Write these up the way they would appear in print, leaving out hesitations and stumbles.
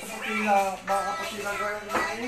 Kapatila, mga kapatila girl ni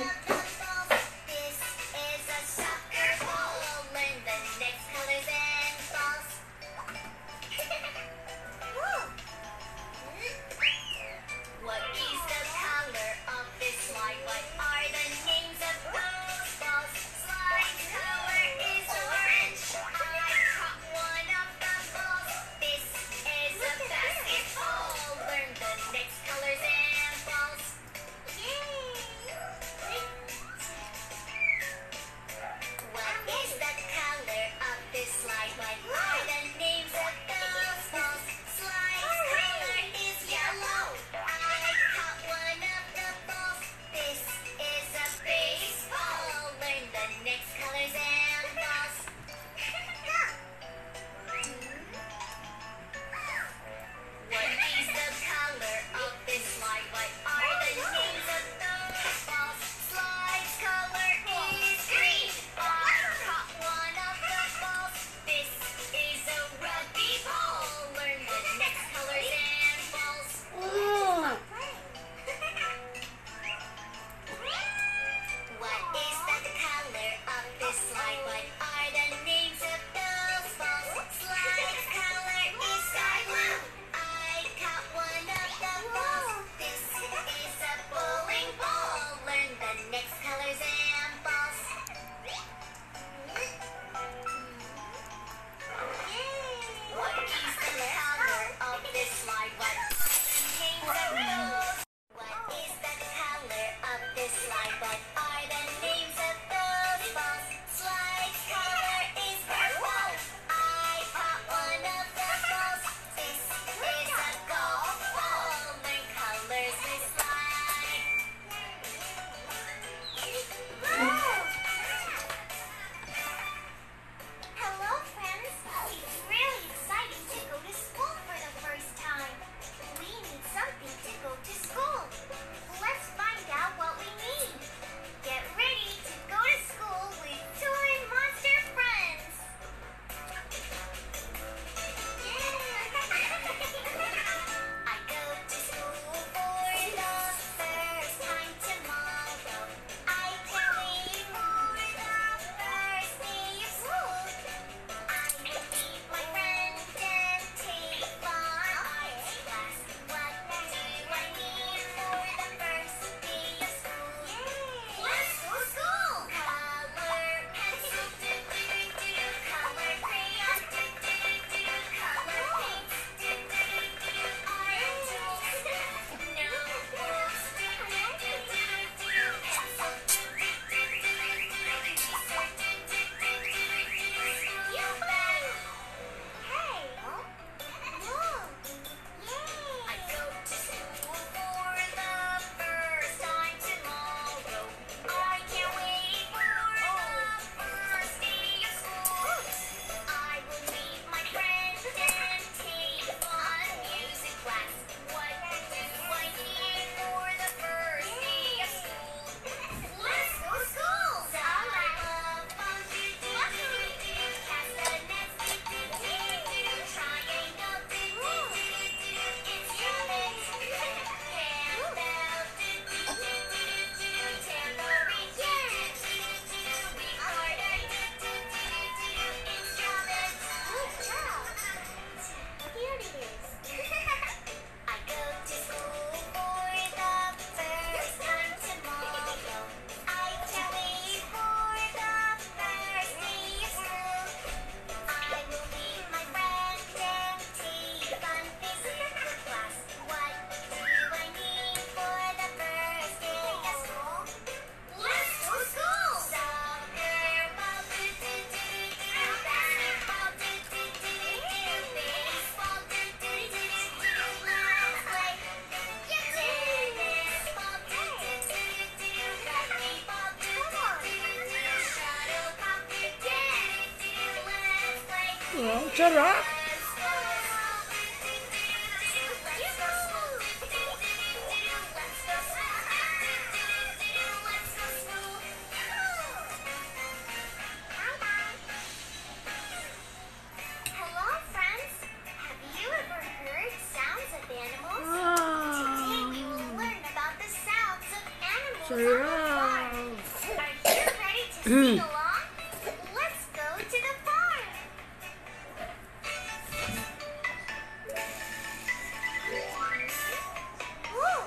Wow, sarap! Today we will learn about the sound Sarap. Are you ready to sing along? Let's go to the farm. Woo.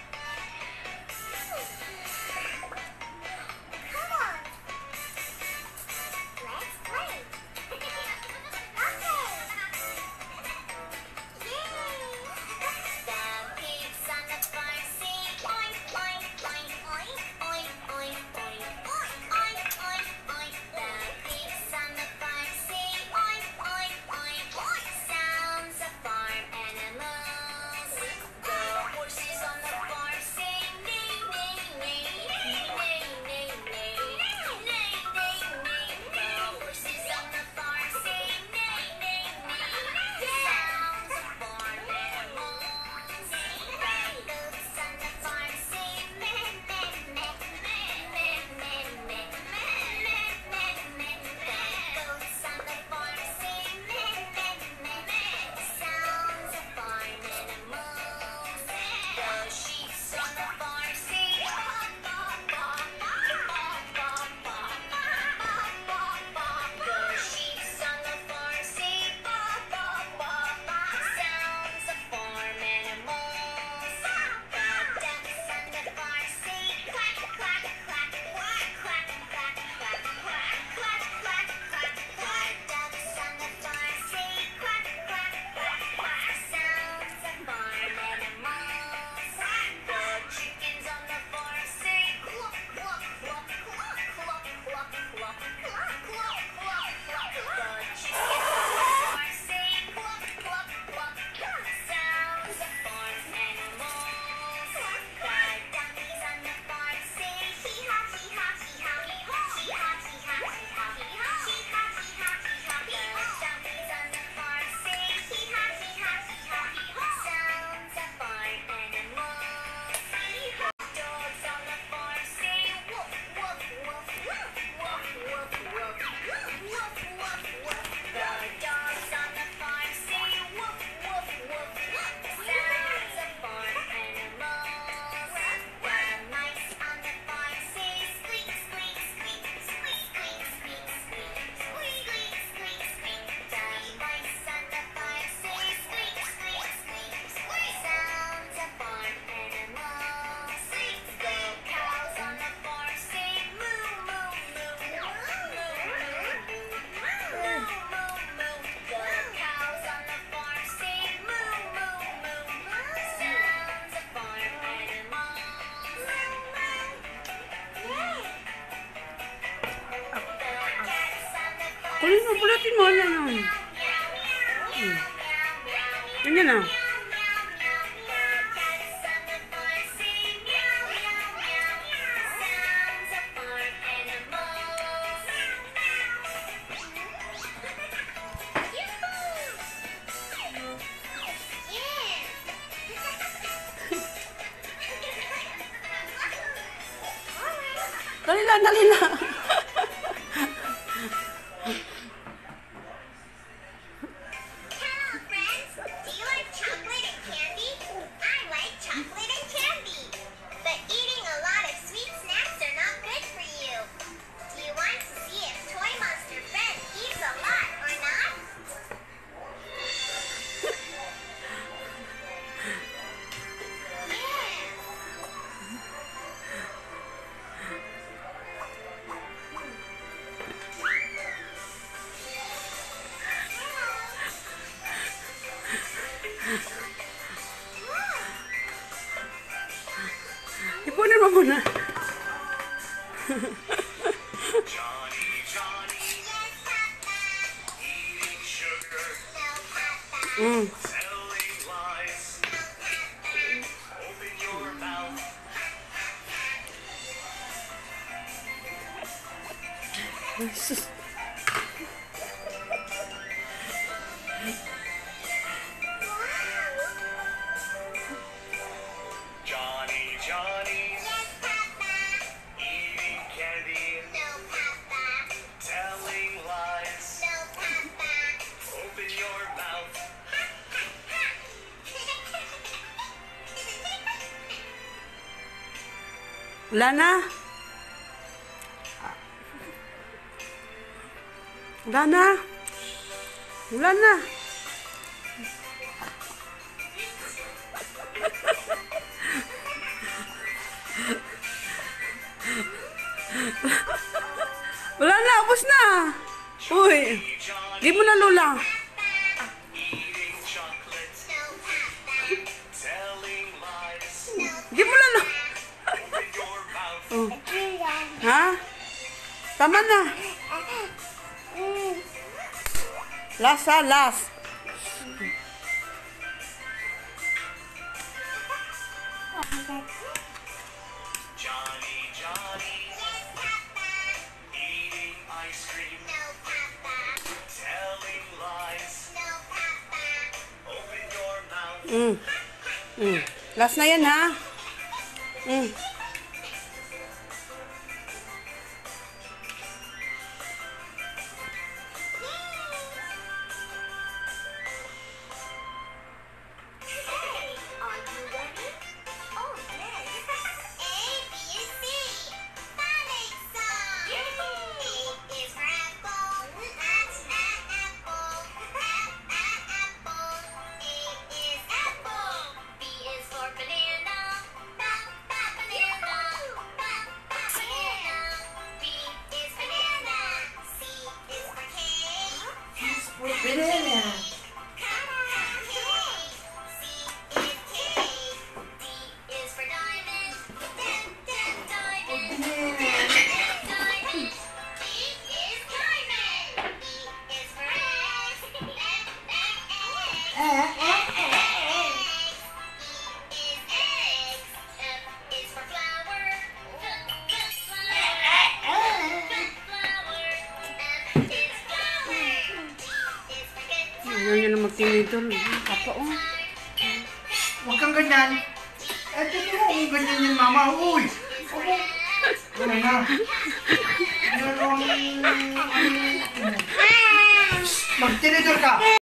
Come on. Let's play. Okay. Yay. The pigs on the farm sing oink, oink, oink, oink, oink, oink, oink, oink, oink, oink. The pigs on the farm sing oink, oink, oink, oink. Sounds of farm animals. The horses on the farm sing neigh, neigh, neigh, neigh, neigh, neigh, neigh, neigh, neigh. The horses on the farm sing neigh, neigh, neigh. Sounds of farm animals. The goats on the farm sing meh, meh, meh, meh, meh, meh, meh, meh, meh, meh. The goats on the farm sing meh, meh, meh, meh. Sounds of farm animals. The sheep on the farm sing ba, ba, ba, ba, ba, ba, ba, ba, ba. The sheep on the farm sing ba, ba, ba, ba. Sounds of farm animals. The ducks on the farm sing quack, quack, quack, quack, quack, quack, quack, quack, quack, quack, quack. The ducks on the farm sing quack, quack, quack, quack. Sounds of farm animals. The chickens on the farm sing cluck, cluck, cluck, cluck, cluck, cluck, cluck, cluck, cluck, cluck, cluck. The chickens on the farm sing cluck, cluck, cluck, cluck. Sounds of farm animals. The donkeys on the farm sing hee haw, hee haw, hee haw, hee haw, hee haw, hee haw, hee haw, hee haw, hee haw, hee haw, hee haw. The donkeys on the farm sing hee haw, hee haw, hee haw, hee haw. Sounds of farm animals. Dogs on the farm sing woof, woof, woof, woof, woof, woof, woof, woof, woof, woof. The dogs on the farm sing woof, woof, woof, woof. Sounds of farm animals. The mice on the farm sing squeak, squeak, squeak, squeak, squeak, squeak, squeak, squeak, squeak, squeak. The mice on the farm sing squeak, squeak, squeak, squeak. Sounds of farm animals. The cows on the farm sing moo, moo, moo, moo, moo, moo, moo, moo. The cows on the farm sing moo, moo, moo, moo. Sounds of farm animals. The cats on the farm Kunin mo, pulutin mo. Yan, yan. Ganyan na. Cats on the farm sing meow, meow, meow. Sounds of farm animals. Dali lang, dali lang. Hello, friends. Do you like chocolate and candy? I like chocolate and candy. But eating a lot of sweet snacks are not good for you. Do you want to see if Toy Monster Friend eats a lot or not? Ipunin mo muna. Johnny, Johnny, Yes, Papa. eating sugar, No, Papa. telling lies. Open your mouth. Johnny, Johnny, Yes, Papa. eating candy, No, Papa. telling lies. No, Papa. Open your mouth. Wala na. Wala na. Wala na. Wala na, ubos na. Uy, di mo na Lola. Eating chocolates, telling lies. Di mo na Lola. Open your mouth. Oh. Ha? Tama na. Last ha, last. Johnny, Johnny, eating ice cream, telling lies. Open your mouth. Last na yan ha. Are you ready? Oh, yes. A, B, and C. Phonics song. A is for apple. Apple. Apple. A is apple. B is for banana. Banana. Banana. B is banana. C is for cake. Banana. Ayaw niya na mag-teenager. Papa, oh. Huwag kang ganyan. Eh, totoo kung ganyan yung mama. Uy! Wala na. Meron... Mag-tinidor ka.